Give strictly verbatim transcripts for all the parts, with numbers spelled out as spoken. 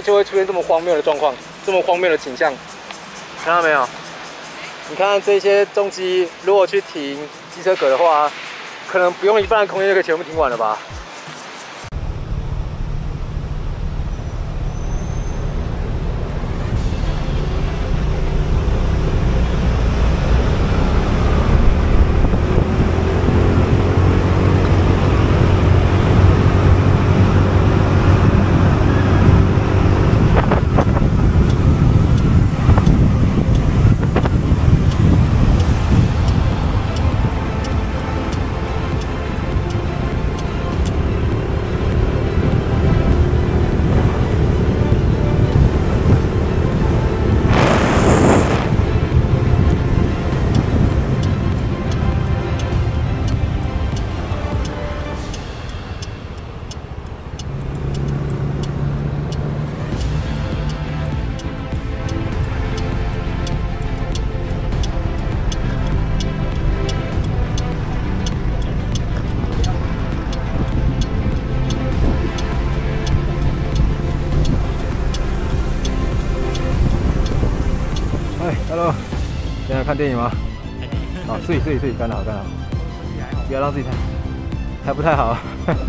就会出现这么荒谬的状况，这么荒谬的景象，看到没有？你看这些重机，如果去停机车格的话，可能不用一半的空间就可以全部停完了吧？Hello， 现在看电影吗？好，睡睡睡，干好干好，不要让自己太还不太好。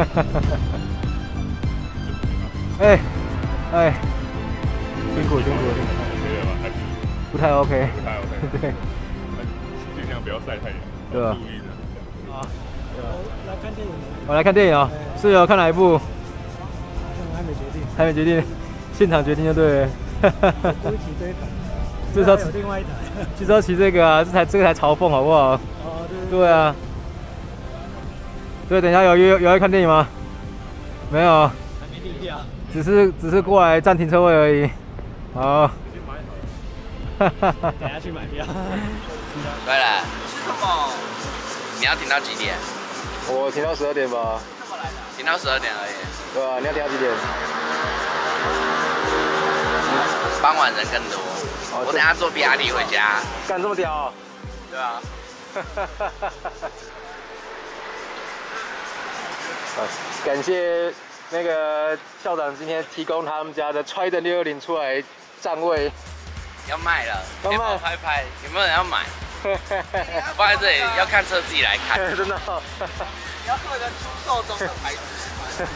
哎哎，辛苦辛苦，不太 OK， 不太 OK， 对， 尽量不要晒太阳， 对吧？ 注意的。 啊，来看电影。 我来看电影啊，是哦，看哪一部？ 还没决定， 还没决定，现场决定就对了。 不会骑这一台。 至少有另外一台， 就是要骑这个啊，这台这个才嘲讽好不好？ 哦，对对啊。所以等一下有有有要看电影吗？没有， 还没订票， 只是只是过来占停车位而已。好。 等下去买票。 对了，吃什么？你要停到几点？ 我停到十二点吧。 停到十二点而已。 对啊，你要停到几点？ 傍晚人更多。 我等下坐 B R T 回家， 干这么屌、喔？ 对啊。 感谢那个校长今天提供他们家的 Trident 六二零出来占位。 要卖了， 要卖， 拍拍，有没有人要买？放在这里，要看车自己来看。 真的、喔。 要做一个出售中的牌子。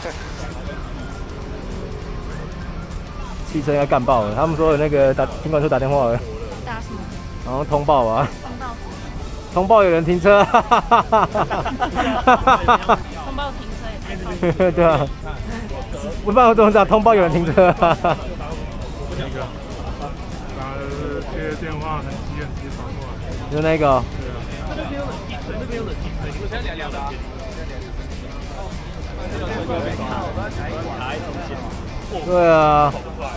汽车应该干爆了，他们说有那个打停管处打电话了， 打什么？ 然后通报啊， 通报。 通报有人停车， 通报停车也太棒了。 对啊，不办怎么讲？通报有人停车。 打接电话很急很急传过来。 就那个。 对啊。这边有冷气水，这边有冷气水，你们先聊聊的啊。 对啊。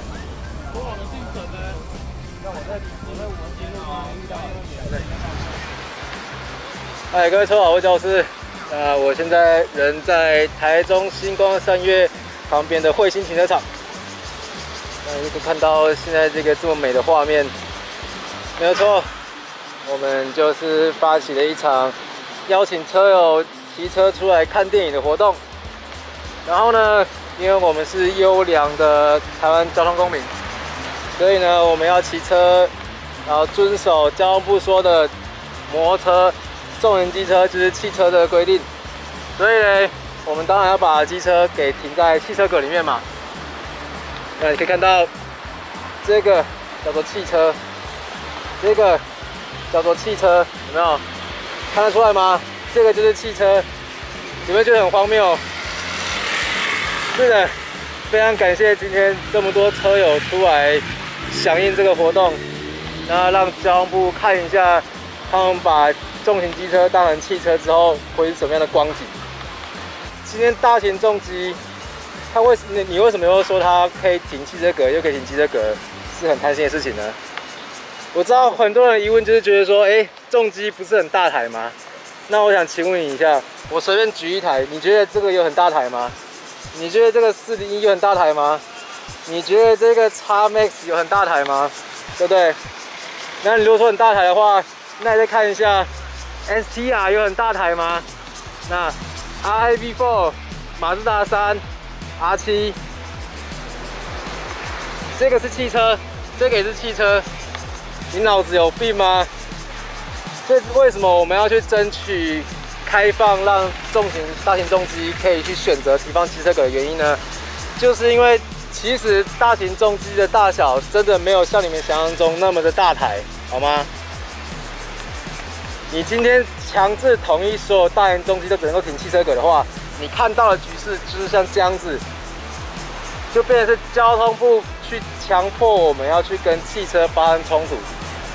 嗨，各位车好，我是教师。呃，我现在人在台中星光三月旁边的惠兴停车场。那你可以看到现在这个这么美的画面，没有错，我们就是发起了一场邀请车友骑车出来看电影的活动。然后呢，因为我们是优良的台湾交通公民，所以呢，我们要骑车，然后遵守交通部说的摩托车、重型机车就是汽车的规定。所以呢，我们当然要把机车给停在汽车格里面嘛。那你可以看到，这个叫做汽车，这个叫做汽车，有没有看得出来吗？这个就是汽车，有没有觉得很荒谬？是的，非常感谢今天这么多车友出来响应这个活动，然后让交通部看一下他们把重型机车当成汽车之后会是什么样的光景。今天大型重机，它为你你为什么又说它可以停汽车格又可以停机车格，是很贪心的事情呢？我知道很多人疑问就是觉得说，哎，重机不是很大台吗？那我想请问你一下，我随便举一台，你觉得这个有很大台吗？你觉得这个四零一有很大台吗？你觉得这个 X Max 有很大台吗？对不对？那你如果说很大台的话，那你再看一下 S T R 有很大台吗？那 R A V 四、马自达三、R 七， 这个是汽车，这个也是汽车，你脑子有病吗？这为什么我们要去争取开放，让重型大型重机可以去选择停放汽车格的原因呢？就是因为其实大型重机的大小真的没有像你们想象中那么的大台，好吗？你今天强制统一所有大型重机都只能够停汽车格的话，你看到的局势就是像这样子，就变成是交通部去强迫我们要去跟汽车发生冲突。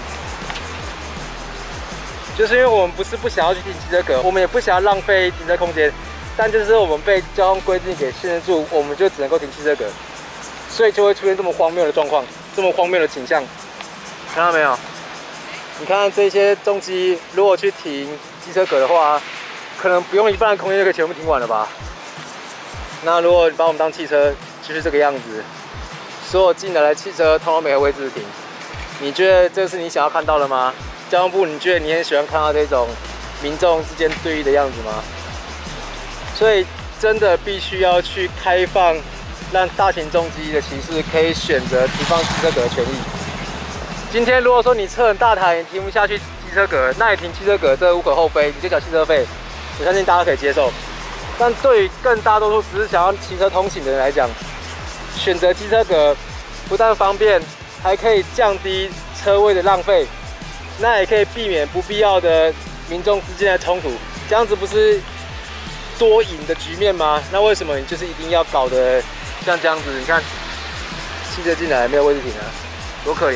就是因为我们不是不想要去停汽车格，我们也不想要浪费停车空间，但就是我们被交通规定给限制住，我们就只能够停汽车格，所以就会出现这么荒谬的状况，这么荒谬的倾向，看到没有？你看这些重机，如果去停机车格的话，可能不用一半的空间就可以全部停完了吧？那如果你把我们当汽车，就是这个样子，所有进来的汽车通通没有位置停，你觉得这是你想要看到的吗？交通部，你觉得你很喜欢看到这种民众之间对立的样子吗？所以真的必须要去开放，让大型重机的骑士可以选择停放汽车格的权利。今天如果说你车很大台，你停不下去汽车格，那你停汽车格这无可厚非，你就缴汽车费，我相信大家可以接受。但对于更大多数只是想要骑车通勤的人来讲，选择机车格不但方便，还可以降低车位的浪费，那也可以避免不必要的民众之间的冲突。这样子不是多赢的局面吗？那为什么你就是一定要搞得像这样子？你看，汽车进来没有位置停啊，多可怜！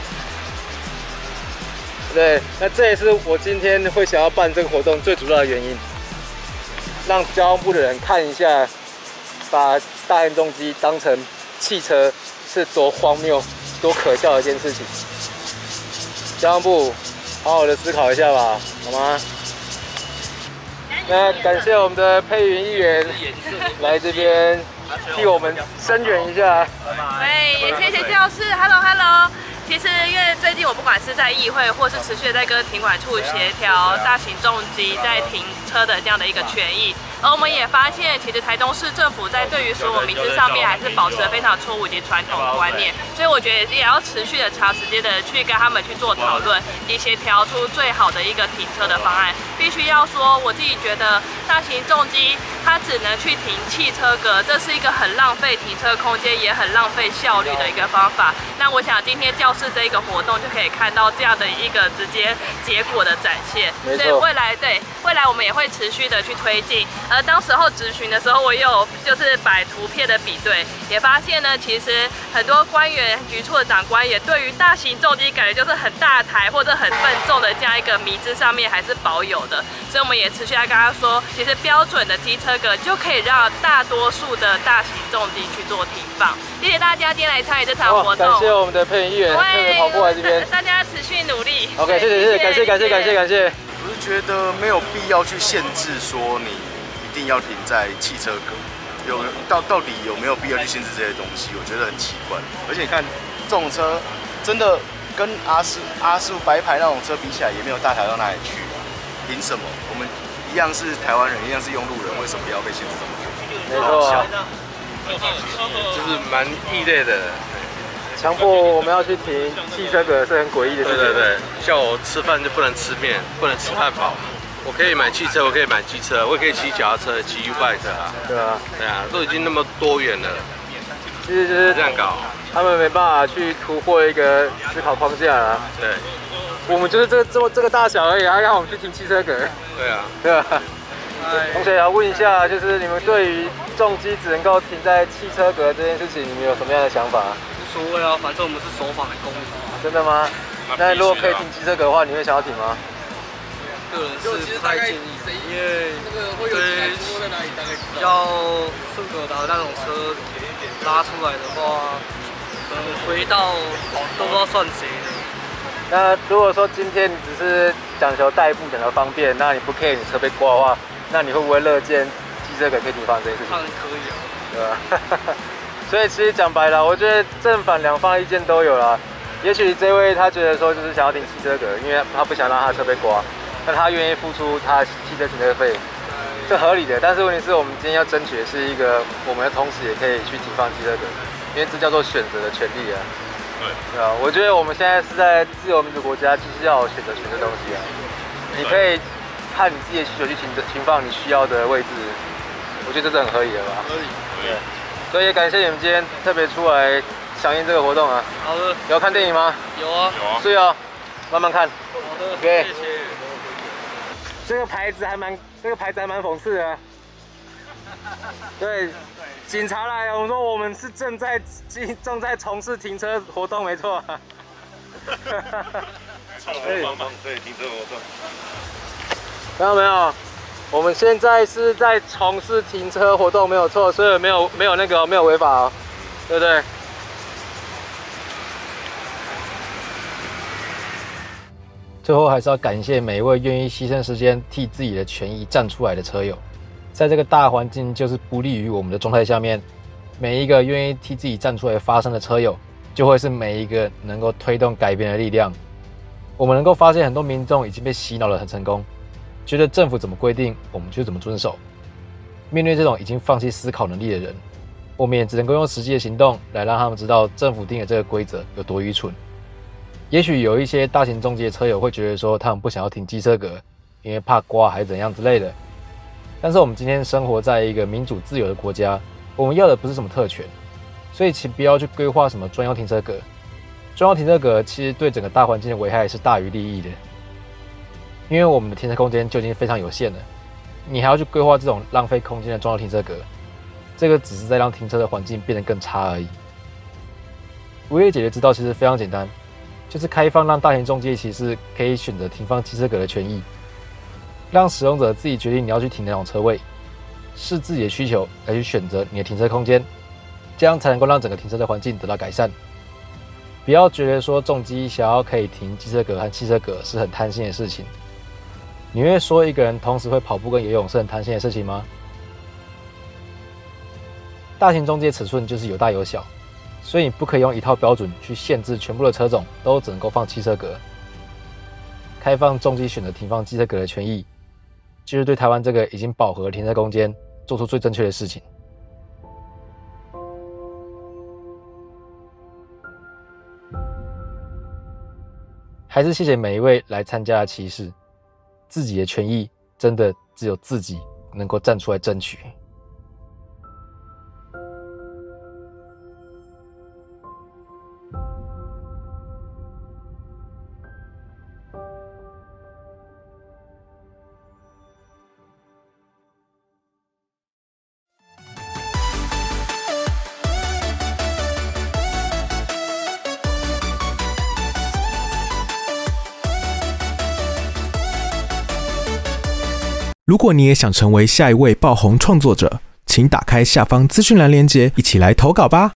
对，那这也是我今天会想要办这个活动最主要的原因，让交通部的人看一下，把大型重机当成汽车是多荒谬、多可笑的一件事情。交通部，好好的思考一下吧，好吗？那感谢我们的佩云议员来这边替我们声援一下。 喂，也谢谢教室 ，Hello Hello。其实因为最近我不管是在议会，或是持续在跟停管处协调大型重机在停车的这样的一个权益，而我们也发现，其实台中市政府在对于所有民知上面还是保持了非常错误以及传统的观念，所以我觉得也要持续的长时间的去跟他们去做讨论，以协调出最好的一个停车的方案。必须要说，我自己觉得大型重机它只能去停汽车格，这是一个很浪费停车空间，也很浪费效率的一个方法。那我想今天教室这一个活动就可以看到这样的一个直接结果的展现。所以未来对未来我们也会持续的去推进。而当时候质询的时候，我也有就是摆图片的比对，也发现呢，其实很多官员、局处的长官也对于大型重机感觉就是很大台或者很笨重的这样一个迷思上面还是保有的。所以我们也持续来跟他说，其实标准的机车格就可以让大多数的大型重机去做停放。谢谢大家今天来参与这场活动。 感谢我们的佩云议员特别跑过来这边， 大家持续努力。 OK， 谢谢谢谢，感谢感谢感谢感谢。 我是觉得没有必要去限制说你一定要停在汽车格，有到到底有没有必要去限制这些东西？我觉得很奇怪。而且你看这种车，真的跟阿四阿四白牌那种车比起来，也没有大台到哪里去啊。凭什么？我们一样是台湾人，一样是用路人，为什么要被限制这么多？ 没错啊， 就是蛮异类的。 强迫我们要去停汽车格是很诡异的事情。 对对对，叫我吃饭就不能吃面，不能吃汉堡。我可以买汽车，我可以买机车，我也可以骑脚踏车、骑 U-bike 啊。 对啊， 对啊，都已经那么多元了， 其实就是这样搞， 他们没办法去突破一个思考框架啦。 对， 我们就是这个这么这个大小而已，还让我们去停汽车格。 对啊， 对啊。同学要问一下，就是你们对于重机只能够停在汽车格这件事情，你们有什么样的想法？ 无所谓啊，反正我们是守法的公民。 真的吗？那如果可以停机车格的话，你会想要停吗？ 个人是不太建议，因为对比较顺格的那种车拉出来的话，可能回到都不知道算谁的。 那如果说今天你只是讲求代步、讲求方便，那你不 care 你车被刮的话，那你会不会乐见机车格可以停放这件事情？ 当然可以啊， 对吧？所以其实讲白了，我觉得正反两方意见都有啦。也许这位他觉得说就是想要停汽车格，因为他不想让他的车被刮，那他愿意付出他汽车停车费，这合理的。但是问题是我们今天要争取的是一个，我们的同时也可以去停放汽车格，因因为这叫做选择的权利啊。对。对啊，我觉得我们现在是在自由民主国家，就是要有选择权的东西啊。你可以看你自己的需求去停停放你需要的位置，我觉得这是很合理的吧？ 合理。 对。所以也感谢你们今天特别出来响应这个活动啊。 好的。 有要看电影吗？ 有啊。 有啊。 是哦，慢慢看。 好的。 OK。 谢谢。 这个牌子还蛮，这个牌子还蛮讽刺的。对，警察来，我说我们是正在正在从事停车活动，没错。 对，帮忙对停车活动。 看到没有？我们现在是在从事停车活动，没有错，所以没有没有那个没有违法哦，对不对？最后还是要感谢每一位愿意牺牲时间替自己的权益站出来的车友。在这个大环境就是不利于我们的状态下面，每一个愿意替自己站出来发声的车友，就会是每一个能够推动改变的力量。我们能够发现很多民众已经被洗脑得很成功，觉得政府怎么规定我们就怎么遵守。面对这种已经放弃思考能力的人，我们也只能够用实际的行动来让他们知道政府定的这个规则有多愚蠢。也许有一些大型中介车友会觉得说他们不想要停机车格，因为怕刮还是怎样之类的。但是我们今天生活在一个民主自由的国家，我们要的不是什么特权，所以请不要去规划什么专用停车格。专用停车格其实对整个大环境的危害是大于利益的，因为我们的停车空间就已经非常有限了，你还要去规划这种浪费空间的专用停车格，这个只是在让停车的环境变得更差而已。唯一解决之道其实非常简单，就是开放让大型中介骑士可以选择停放机车格的权益，让使用者自己决定你要去停哪种车位，视自己的需求来去选择你的停车空间，这样才能够让整个停车的环境得到改善。不要觉得说重机想要可以停机车格和汽车格是很贪心的事情。你会说一个人同时会跑步跟游泳是很贪心的事情吗？大型中介尺寸就是有大有小，所以你不可以用一套标准去限制全部的车种都只能够放汽车格。开放重机选择停放机车格的权益，就是对台湾这个已经饱和的停车空间做出最正确的事情。还是谢谢每一位来参加的骑士，自己的权益真的只有自己能够站出来争取。 如果你也想成为下一位爆红创作者，请打开下方资讯栏连结，一起来投稿吧。